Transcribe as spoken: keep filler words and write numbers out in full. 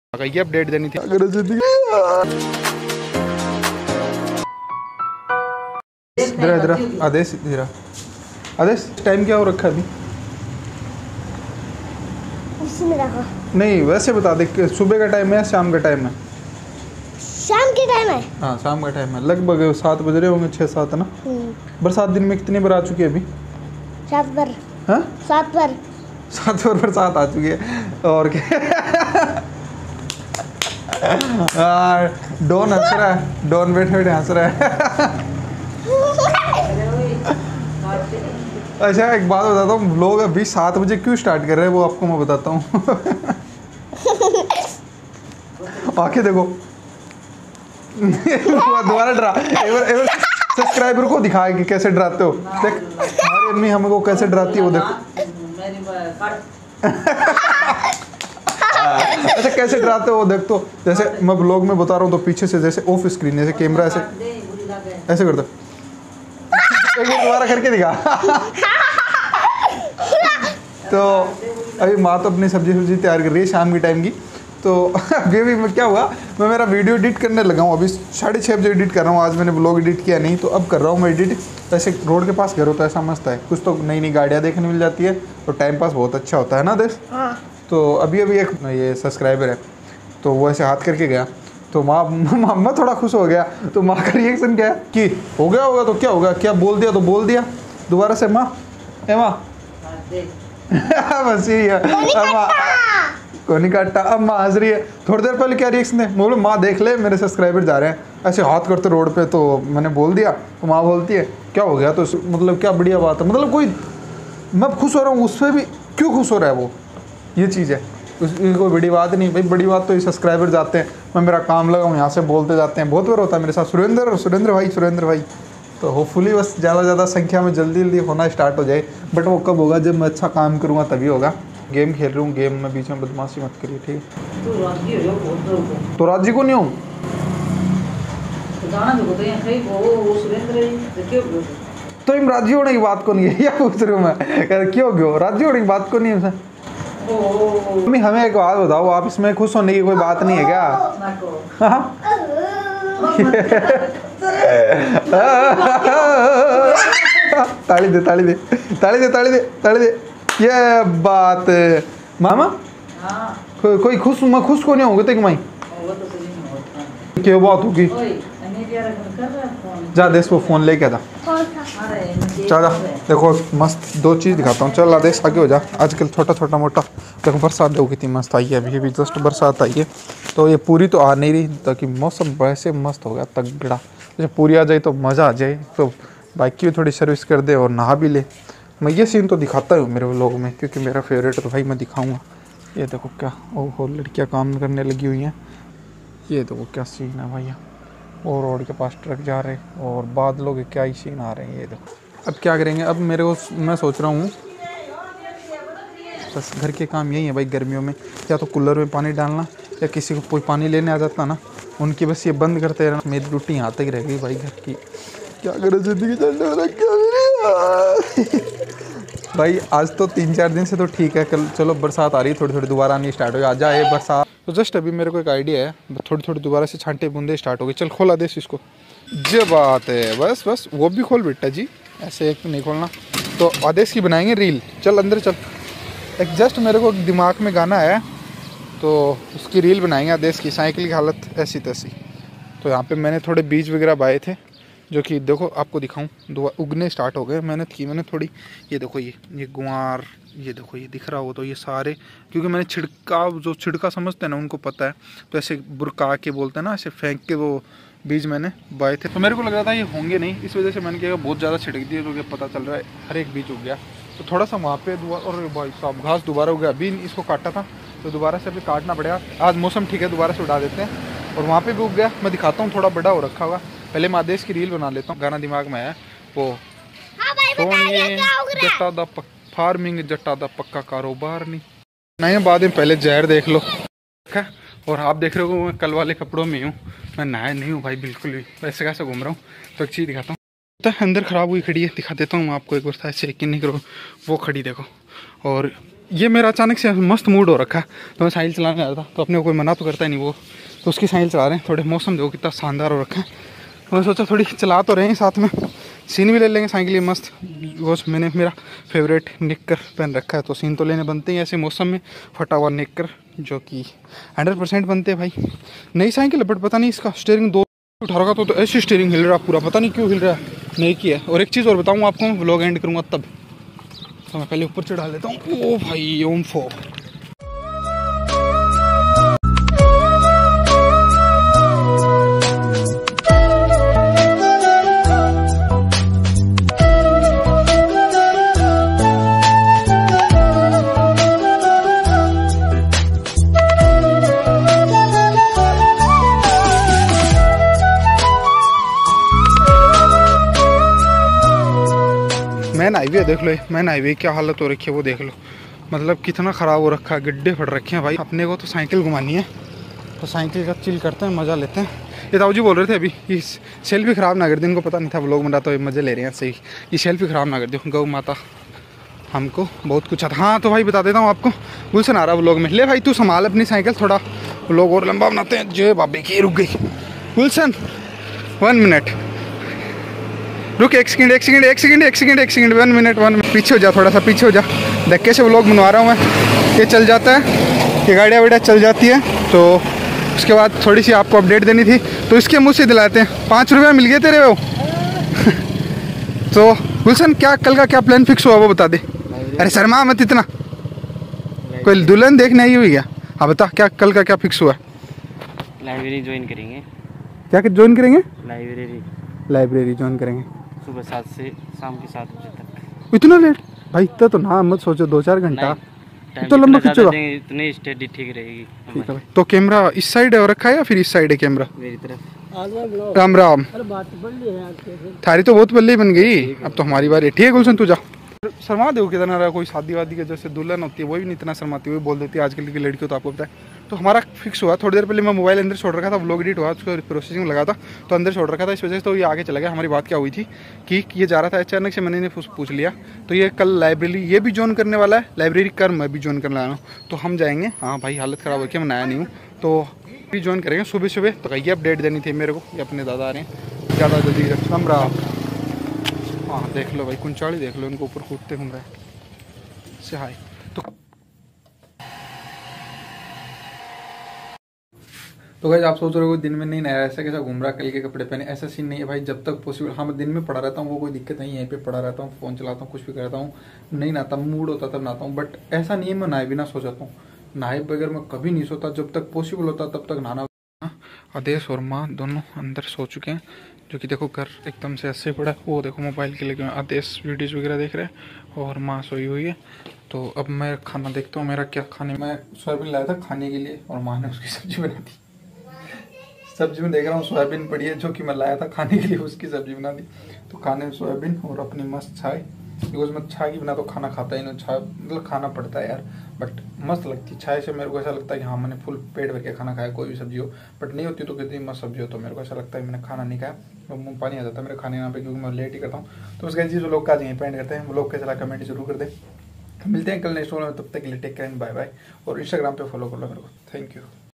ये अपडेट देनी थी। अगर इधर इधर आदेश इधर आदेश टाइम क्या हो रखा है अभी? नहीं वैसे बता दे, सुबह का टाइम है शाम का टाइम है? शाम के टाइम है। हाँ शाम का टाइम है, लगभग सात बज रहे होंगे, छः सात ना। बरसात दिन में कितनी बार आ चुकी है अभी? सात बार। हाँ सात बार सात बार बरसात आ चुकी है। और क्या डॉन हंस रहा है, डॉन बैठे बैठे हंस रहा है। अच्छा एक बात बताता हूँ, लोग अभी सात बजे क्यों स्टार्ट कर रहे हैं वो आपको मैं बताता हूँ। आके देखो दोबारा डरा, एक बार एक बार सब्सक्राइबर को दिखाए कि कैसे डराते हो। देख हमारी अम्मी हमको कैसे डराती है वो देखो। अच्छा कैसे डराते हो वो देख, तो जैसे मैं ब्लॉग में बता रहा हूँ तो पीछे से जैसे ऑफ स्क्रीन जैसे कैमरा ऐसे ऐसे करते। एक बार दोबारा करके दिखा। तो अभी माँ तो अपनी सब्जी सब्जी तैयार कर रही है शाम के टाइम की। तो अभी अभी मैं क्या हुआ, मैं मेरा वीडियो एडिट करने लगा हूँ, अभी साढ़े छः बजे एडिट कर रहा हूँ। आज मैंने ब्लॉग एडिट किया नहीं, तो अब कर रहा हूँ मैं एडिट। ऐसे रोड के पास घर होता है, ऐसा मस्त है, कुछ तो नई नई गाड़ियाँ देखने मिल जाती है और टाइम पास बहुत अच्छा होता है ना देश। तो अभी अभी एक ये सब्सक्राइबर है, तो वो ऐसे हाथ करके गया, तो माँ मैं थोड़ा खुश हो गया। तो माँ का रिएक्शन क्या है कि हो गया होगा तो क्या होगा, क्या बोल दिया तो बोल दिया दोबारा से माँ ए माँ बस यही है। कोनी काटा, अब माँ हंस रही है। थोड़ी देर पहले क्या रिएक्शन है, बोलो माँ देख ले मेरे सब्सक्राइबर जा रहे हैं, ऐसे हाथ करते रोड पे, तो मैंने बोल दिया। तो माँ बोलती है क्या हो गया, तो मतलब क्या बढ़िया बात है, मतलब कोई मैं खुश हो रहा हूँ उस पर भी क्यों खुश हो रहा है वो, ये चीज़ है। उसकी कोई बड़ी बात नहीं भाई, बड़ी बात तो ये सब्सक्राइबर जाते हैं, मैं मेरा काम लगा हूँ यहाँ से बोलते जाते हैं। बहुत बार होता है मेरे साथ, सुरेंद्र सुरेंद्र भाई सुरेंद्र भाई। तो होपफुली बस ज़्यादा ज़्यादा संख्या में जल्दी जल्दी होना स्टार्ट हो जाए, बट वो कब होगा, जब मैं अच्छा काम करूँगा तभी होगा। गेम खेल रहा हूँ, गेम में बीच में बदमाशी मत करिए ठीक है। तो राजी को नहीं हूँ तो इन राजी होने की बात को नहीं है, या पूछ रहा हूँ मैं क्यों क्यों राजी होने की बात को नहीं है। मम्मी हमें एक बात बताओ, आप इसमें खुश होने की कोई बात नहीं है क्या? ताली दे ताली दे ताली दे ताली दे ताली दे, ये बात मामा को, कोई खुश मैं खुश को नहीं होंगे तो माई क्या बात होगी। जा देश वो फोन लेके जा, चल देखो मस्त दो चीज़ दिखाता हूँ। चल आदेश आगे हो जा। आजकल छोटा छोटा मोटा देखो बरसात देखो कितनी मस्त आई है, अभी अभी जस्ट बरसात आई है। तो ये पूरी तो आ नहीं रही, ताकि मौसम वैसे मस्त हो गया तगड़ा। जैसे पूरी आ जाए तो मज़ा आ जाए, तो बाइक की भी थोड़ी सर्विस कर दे और नहा भी ले। मैं ये सीन तो दिखाता हूँ मेरे व्लॉग में, क्योंकि मेरा फेवरेट तो भाई मैं दिखाऊँगा। ये देखो क्या ओहो लड़कियाँ काम करने लगी हुई हैं। ये देखो क्या सीन है भैया, और रोड के पास ट्रक जा रहे हैं और बादलों के क्या ही सीन आ रहे हैं। ये देखो अब क्या करेंगे, अब मेरे को मैं सोच रहा हूँ बस घर के काम यही है भाई गर्मियों में, या तो कूलर में पानी डालना, या किसी को कोई पानी लेने आ जाता ना उनकी बस ये बंद करते रहना। मेरी ड्यूटी यहाँ तक रह गई भाई घर की, क्या करें जिंदगी चलने वाला क्या भाई। आज तो तीन चार दिन से तो ठीक है, कल चलो बरसात आ रही है थोड़ी थोड़ी दोबारा आनी स्टार्ट हो गई, आ जाए बरसात। तो जस्ट अभी मेरे को एक आइडिया है, थोड़ी थोड़ी दोबारा से छांटे बूंदे स्टार्ट हो गई। चल खोला देश इसको, जो बात है बस बस वो भी खोल बेटा जी, ऐसे एक तो नहीं खोलना। तो आदेश की बनाएंगे रील, चल अंदर चल। एक जस्ट मेरे को दिमाग में गाना है, तो उसकी रील बनाएंगे आदेश की, साइकिल की हालत ऐसी तैसी। तो यहाँ पे मैंने थोड़े बीज वगैरह बाए थे, जो कि देखो आपको दिखाऊं दुआ उगने स्टार्ट हो गए। मेहनत की मैंने थोड़ी, ये देखो ये ये गुआर, ये देखो ये दिख रहा हो तो ये सारे, क्योंकि मैंने छिड़का जो छिड़का समझते हैं ना उनको पता है, तो ऐसे बुरका के बोलते हैं ना, ऐसे फेंक के वो बीज मैंने बाए थे। तो मेरे को लग रहा था ये होंगे नहीं, इस वजह से मैंने क्या बहुत ज़्यादा छिड़क दिया, तो पता चल रहा है हर एक बीज उग गया। तो थोड़ा सा वहाँ पे दुआ, और भाई साहब घास दोबारा उग गया। अभी इसको काटा था तो दोबारा से अभी काटना पड़ेगा। आज मौसम ठीक है, दोबारा से उड़ा देते हैं। और वहाँ पे भी उग गया, मैं दिखाता हूँ, थोड़ा बड़ा हो रखा होगा। पहले मैं आदेश की रील बना लेता हूँ, गाना दिमाग में आया वो जट्टा दा फार्मिंग जट्टा दा पक्का कारोबार नहीं नए बाद में। पहले जहर देख लो, और आप देख रहे हो मैं कल वाले कपड़ों में हूँ, मैं नहाया नहीं हूँ भाई बिल्कुल भी, वैसे कैसे घूम रहा हूँ। तो एक चीज़ दिखाता हूँ, अंदर ख़राब हुई खड़ी है, दिखा देता हूँ मैं आपको एक बार, ऐसे यकीन नहीं करो, वो खड़ी देखो। और ये मेरा अचानक से मस्त मूड हो रखा है, तो मैं साइकिल चलाने आया था, तो अपने को कोई मना तो करता ही नहीं वो, तो उसकी साइकिल चला रहे हैं। थोड़े मौसम देखो कितना शानदार हो रखा है, तो मैं सोचा थोड़ी चला तो रहे हैं, साथ में सीन भी ले लेंगे साइकिल ये मस्त। वो मैंने मेरा फेवरेट निक्कर पहन रखा है, तो सीन तो लेने बनते हैं ऐसे मौसम में। फटा हुआ निक्कर जो कि हंड्रेड परसेंट बनते हैं भाई। नई साइकिल है बट पता नहीं इसका स्टीयरिंग दो उठा रखा तो, तो ऐसी स्टीयरिंग हिल रहा पूरा, पता नहीं क्यों हिल रहा है, नहीं किया। और एक चीज़ और बताऊँ आपको, व्लॉग एंड करूँगा तब, तो मैं पहले ऊपर चढ़ा लेता हूँ। ओ भाई ओम फो मैन हाईवे देख लो, मैन हाईवे क्या हालत हो रखी है वो देख लो, मतलब कितना ख़राब हो रखा है, गड्ढे फट रखे हैं भाई। अपने को तो साइकिल घुमानी है, तो साइकिल का चिल करते हैं, मज़ा लेते हैं। ये ताऊ जी बोल रहे थे अभी कि सेल्फी ख़राब ना कर दे, इनको पता नहीं था व्लॉग बना, तो मज़े ले रहे हैं सही, कि सेल्फी ख़राब ना कर दो, गौ माता हमको बहुत कुछ आता। हाँ तो भाई बता देता हूँ आपको, गुलशन आ रहा व्लॉग में, ले भाई तू संभाल अपनी साइकिल, थोड़ा व्लॉग और लंबा बनाते हैं। जय बाबे की, रुक गई गुलशन, वन मिनट रुक, एक सेकंड एक सेकंड एक सेकंड एक सेकंड एक second one minute one minute पीछे हो जा, थोड़ा सा पीछे हो जा। धक्के से व्लॉग बनवा रहा हूँ मैं, ये चल जाता है, ये गाड़ियाँ वाड़ियाँ चल जाती है, तो उसके बाद थोड़ी सी आपको अपडेट देनी थी, तो इसके मुँह से दिलाते हैं। पाँच रुपये मिल गए तेरे वो तो गुलशन क्या कल का क्या प्लान फिक्स हुआ वो बता दे। अरे शर्मा मत इतना, कोई दुल्हन देखने आई हुई क्या? हाँ बता, क्या कल का क्या फिक्स हुआ? लाइब्रेरी ज्वाइन करेंगे। क्या ज्वाइन करेंगे? लाइब्रेरी लाइब्रेरी ज्वाइन करेंगे सुबह सात से शाम के सात बजे तक। इतना लेट भाई? इतना तो ना मत सोचो, दो चार घंटा तो लंबा खींचोगा, इतनी स्टडी ठीक रहेगी। ठीक है भाई। तो कैमरा इस साइड है रखा है या फिर इस साइड है कैमरा? मेरी तरफ। राम राम, थारी तो बहुत बल्ली बन गई, अब तो हमारी बारी। ठीक है गुलशन तू जा। शर्मा दे कितना रहा, कोई शादी वादी के जैसे दुल्हन होती है वो भी नहीं इतना शर्माती, वो बोल देती है आजकल की लड़कियों, तो आपको पता है। तो हमारा फिक्स हुआ, थोड़ी देर पहले मैं मोबाइल अंदर छोड़ रखा था, व्लॉग एडिट हुआ, उसको प्रोसेसिंग लगा था तो अंदर छोड़ रखा था, इस वजह से तो ये आगे चला गया। हमारी बात क्या हुई थी कि ये जा रहा था, अचानक से मैंने पूछ लिया, तो ये कल लाइब्रेरी ये भी ज्वाइन करने वाला है, लाइब्रेरी कर मैं भी ज्वाइन करने आया हूँ, तो हम जाएंगे। हाँ भाई हालत ख़राब हो गई, मैं आया नहीं हूँ, तो भी ज्वाइन करेंगे सुबह सुबह। तो कहिए अपडेट देनी थी मेरे को, ये अपने दादा आ रहे हैं ज़्यादा जल्दी कमरा। हाँ देख लो भाई, कुंचाड़ी देख लो, इनको ऊपर कूदते घूम रहे हैं से। हाय तो तो गाइस आप सोच रहे हो दिन में नहीं नया ऐसा कैसा घूम रहा, कल के कपड़े पहने, ऐसा सीन नहीं है भाई। जब तक पॉसिबल, हाँ मैं दिन में पड़ा रहता हूँ, वो कोई दिक्कत नहीं है, यहीं पे पड़ा रहता हूँ, फोन चलाता हूँ, कुछ भी करता हूँ, नहीं नहाता, मूड होता तब नहाता हूँ, बट ऐसा नहीं है मैं नहाए बिना सो जाता हूँ। नहाए बगैर मैं कभी नहीं सोता, जब तक पॉसिबल होता तब तक नहाना। आदेश और माँ दोनों अंदर सो चुके हैं, जो कि देखो घर एकदम से ऐसे पड़ा है, वो देखो मोबाइल के लिए आदेश वीडियोज़ वगैरह देख रहे हैं और माँ सोई हुई है। तो अब मैं खाना देखता हूँ मेरा क्या खाने में। सोयाबीन लाया था खाने के लिए और माँ ने उसकी सब्जी बना दी। सब्जी में देख रहा हूँ सोयाबीन पड़ी है, जो कि मैं लाया था खाने के लिए, उसकी सब्जी बना दी। तो खाने में सोयाबीन और अपनी मस्त चाय, बिकॉज मैं चाय की बिना तो खाना खाता ही नहीं, चाय मतलब खाना पड़ता है यार, बट मस्त लगती है चाय से। मेरे को ऐसा लगता है कि हाँ मैंने फुल पेट भर के खाना खाया, कोई भी सब्जी हो, बट नहीं होती तो कितनी मस्त सब्जी हो, तो मेरे को ऐसा लगता है मैंने खाना नहीं खाया, तो मुँह पानी आ जाता है मेरे खाने यहाँ पे, क्योंकि मैं लेट ही करता हूँ। तो उसका चीज़ लोग का यहीं पेंड करते हैं, लोग के चला कमेंट जरूर कर दें। मिलते हैं कल नेक्स्ट वीडियो में, तब तक के लिए take care and bye bye. और इंस्टाग्राम पे फॉलो कर लो मेरे को। Thank you.